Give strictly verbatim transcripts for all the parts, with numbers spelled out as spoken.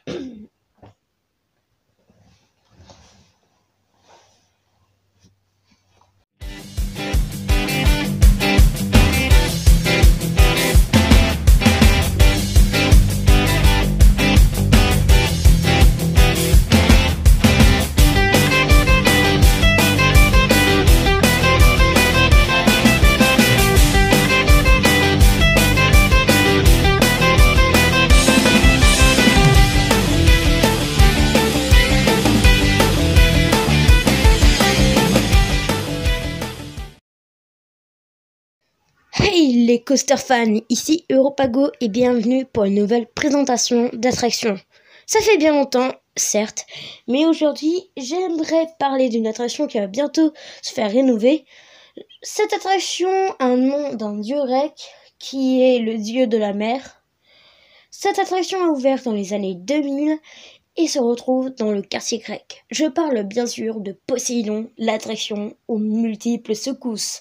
Hey les coaster fans, ici Europago et bienvenue pour une nouvelle présentation d'attraction. Ça fait bien longtemps, certes, mais aujourd'hui j'aimerais parler d'une attraction qui va bientôt se faire rénover. Cette attraction a un nom d'un dieu grec qui est le dieu de la mer. Cette attraction a ouvert dans les années deux mille et se retrouve dans le quartier grec. Je parle bien sûr de Poséidon, l'attraction aux multiples secousses.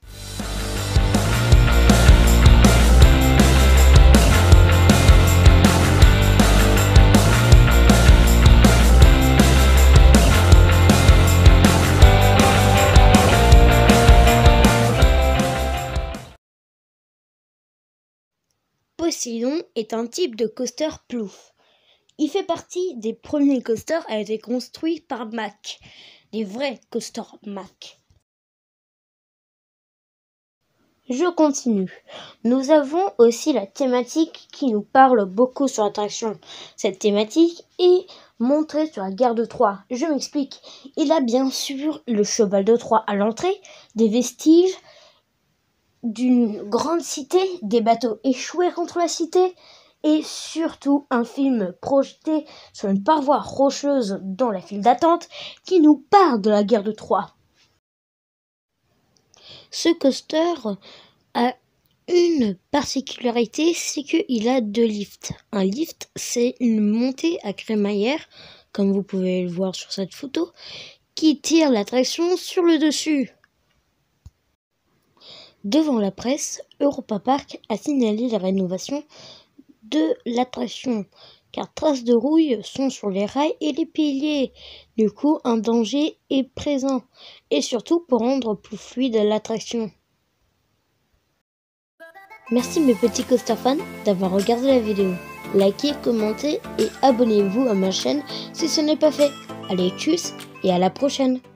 Poséidon est un type de coaster plouf. Il fait partie des premiers coasters à être construits par Mack, des vrais coasters Mack. Je continue. Nous avons aussi la thématique qui nous parle beaucoup sur l'attraction. Cette thématique est montrée sur la gare de Troie. Je m'explique. Il a bien sûr le cheval de Troie à l'entrée, des vestiges d'une grande cité, des bateaux échoués contre la cité et surtout un film projeté sur une paroi rocheuse dans la file d'attente qui nous parle de la guerre de Troie. Ce coaster a une particularité, c'est qu'il a deux lifts. Un lift, c'est une montée à crémaillère, comme vous pouvez le voir sur cette photo, qui tire l'attraction sur le dessus. Devant la presse, Europa Park a signalé la rénovation de l'attraction, car traces de rouille sont sur les rails et les piliers. Du coup, un danger est présent, et surtout pour rendre plus fluide l'attraction. Merci mes petits coaster fans d'avoir regardé la vidéo. Likez, commentez et abonnez-vous à ma chaîne si ce n'est pas fait. Allez, tchuss et à la prochaine!